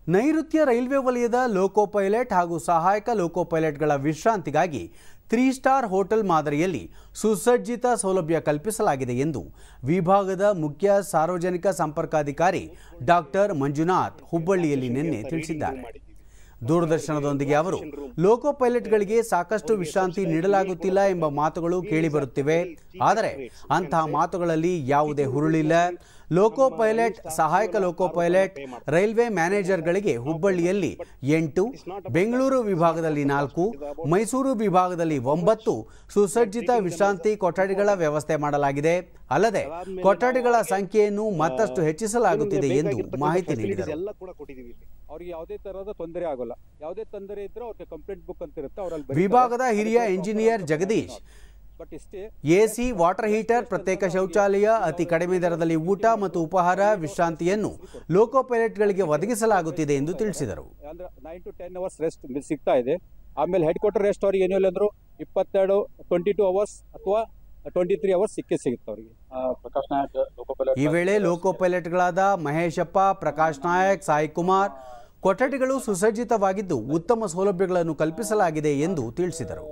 ನೈಋತ್ಯ ರೈಲ್ವೆ ವಲಯದ ಲೋಕೋ ಪೈಲಟ್ ಹಾಗೂ ಸಹಾಯಕ ಲೋಕೋ ಪೈಲಟ್ಗಳ ವಿಶ್ರಾಂತಿಗಾಗಿ 3 ಸ್ಟಾರ್ ಹೋಟೆಲ್ ಮಾದರಿಯಲ್ಲಿ ಸುಸಜ್ಜಿತ ಸೌಲಭ್ಯ ಕಲ್ಪಿಸಲಾಗಿದೆ ಎಂದು ವಿಭಾಗದ ಮುಖ್ಯ ಸಾರ್ವಜನಿಕ ಸಂಪರ್ಕಾಧಿಕಾರಿ ಡಾಕ್ಟರ್ ಮಂಜುನಾಥ್ ಹುಬ್ಬಳ್ಳಿಯಲ್ಲಿ ನಿನ್ನೆ ತಿಳಿಸಿದ್ದಾರೆ. ದೂರದರ್ಶನದೊಂದಿಗೆ ಅವರು ಲೋಕೋ ಪೈಲಟ್ಗಳಿಗೆ ಸಾಕಷ್ಟು ವಿಶ್ರಾಂತಿ ನೀಡಲಾಗುತ್ತಿಲ್ಲ ಎಂಬ ಮಾತುಗಳು ಕೇಳಿಬರುತ್ತಿವೆ. ಆದರೆ ಅಂತಹ ಮಾತುಗಳಲ್ಲಿ ಯಾವುದೇ ಹುರುಳಿಲ್ಲ. ಲೋಕೋ ಪೈಲಟ್, ಸಹಾಯಕ ಲೋಕೋ ಪೈಲಟ್, ರೈಲ್ವೆ ಮ್ಯಾನೇಜರ್ಗಳಿಗೆ ಹುಬ್ಬಳ್ಳಿಯಲ್ಲಿ 8, ಬೆಂಗಳೂರು ವಿಭಾಗದಲ್ಲಿ 4, ಮೈಸೂರು ವಿಭಾಗದಲ್ಲಿ 9 ಸುಸಜ್ಜಿತ ವಿಶ್ರಾಂತಿ ಕೊಠಡಿಗಳ ವ್ಯವಸ್ಥೆ ಮಾಡಲಾಗಿದೆ. ಅಲ್ಲದೆ ಕೊಠಡಿಗಳ ಸಂಖ್ಯೆಯನ್ನು ಮತ್ತಷ್ಟು ಹೆಚ್ಚಿಸಲಾಗುತ್ತಿದೆ ಎಂದು ಮಾಹಿತಿ ನೀಡಿದರು. ಅವ್ರಿಗೆ ಯಾವುದೇ ತರಹದ ತೊಂದರೆ ಆಗೋಲ್ಲ. ಯಾವುದೇ ತೊಂದರೆ ಇದ್ರೂ ಅವ್ರಿಗೆ ಕಂಪ್ಲೇಂಟ್ ಬುಕ್ ಅಂತ ಇರುತ್ತೆ, ಅವರಲ್ಲಿ ವಿಭಾಗದ ಹಿರಿಯ engineer Jagadish AC, water heater, ಪ್ರತ್ಯೇಕ ಶೌಚಾಲಯ, ಅತಿ ಕಡಿಮೆ ದರದಲ್ಲಿ ಊಟ ಮತ್ತು ಉಪಹಾರ, ವಿಶ್ರಾಂತಿಯನ್ನು ಲೋಕೋ ಪೈಲಟ್ಗಳಿಗೆ ಒದಗಿಸಲಾಗುತ್ತಿದೆ ಎಂದು ತಿಳಿಸಿದರು. 9 to 10 ಅವರ್ಸ್ ರೆಸ್ಟ್ ಸಿಗ್ತಾ ಇದೆ. ಆಮೇಲೆ ಹೆಡ್ ಕ್ವಾರ್ಟರ್ ರೆಸ್ಟ್ ಅವ್ರಿಗೆ ಏನಿಲ್ಲ ಅಂದ್ರು 22 ಅವರ್ಸ್ ಅಥವಾ 23 ಅವರ್ಸ್ ಸಿಗುತ್ತೆ ಅವರಿಗೆ. Prakash Nayak loco pilot. ಈ ವೇಳೆ ಲೋಕೋ ಪೈಲಟ್ಗಳಾದ ಮಹೇಶಪ್ಪ, ಪ್ರಕಾಶ್ ನಾಯಕ್, ಸಾಯಿ ಕುಮಾರ್, ಕೊಠಡಿಗಳು ಸುಸಜ್ಜಿತವಾಗಿದ್ದು ಉತ್ತಮ ಸೌಲಭ್ಯಗಳನ್ನು ಕಲ್ಪಿಸಲಾಗಿದೆ ಎಂದು ತಿಳಿಸಿದರು.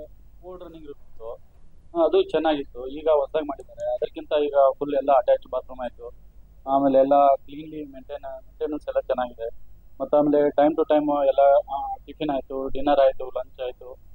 ಅದು ಚೆನ್ನಾಗಿತ್ತು. ಈಗ ಹೊಸದಾಗಿ ಮಾಡಿದ್ದಾರೆ. ಅದಕ್ಕಿಂತ ಈಗ ಫುಲ್ ಎಲ್ಲ ಅಟ್ಯಾಚ್ ಬಾತ್ರೂಮ್ ಆಯಿತು. ಆಮೇಲೆ ಎಲ್ಲ ಕ್ಲೀನ್ಲಿ ಮೇಂಟೆನೆನ್ಸ್ ಎಲ್ಲ ಚೆನ್ನಾಗಿದೆ. ಮತ್ತು ಆಮೇಲೆ ಟೈಮ್ ಟು ಟೈಮ್ ಎಲ್ಲ ಟಿಫಿನ್ ಆಯಿತು, ಡಿನ್ನರ್ ಆಯಿತು, ಲಂಚ್ ಆಯಿತು.